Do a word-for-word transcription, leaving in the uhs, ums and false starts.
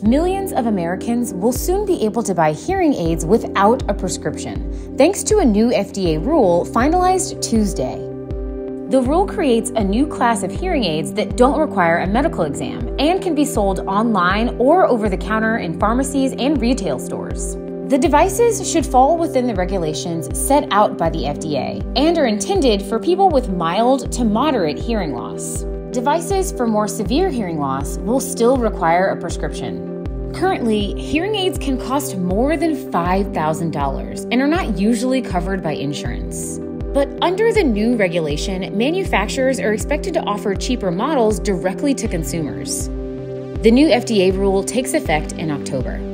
Millions of Americans will soon be able to buy hearing aids without a prescription, thanks to a new F D A rule finalized Tuesday. The rule creates a new class of hearing aids that don't require a medical exam and can be sold online or over the counter in pharmacies and retail stores. The devices should fall within the regulations set out by the F D A and are intended for people with mild to moderate hearing loss. Devices for more severe hearing loss will still require a prescription. Currently, hearing aids can cost more than five thousand dollars and are not usually covered by insurance. But under the new regulation, manufacturers are expected to offer cheaper models directly to consumers. The new F D A rule takes effect in October.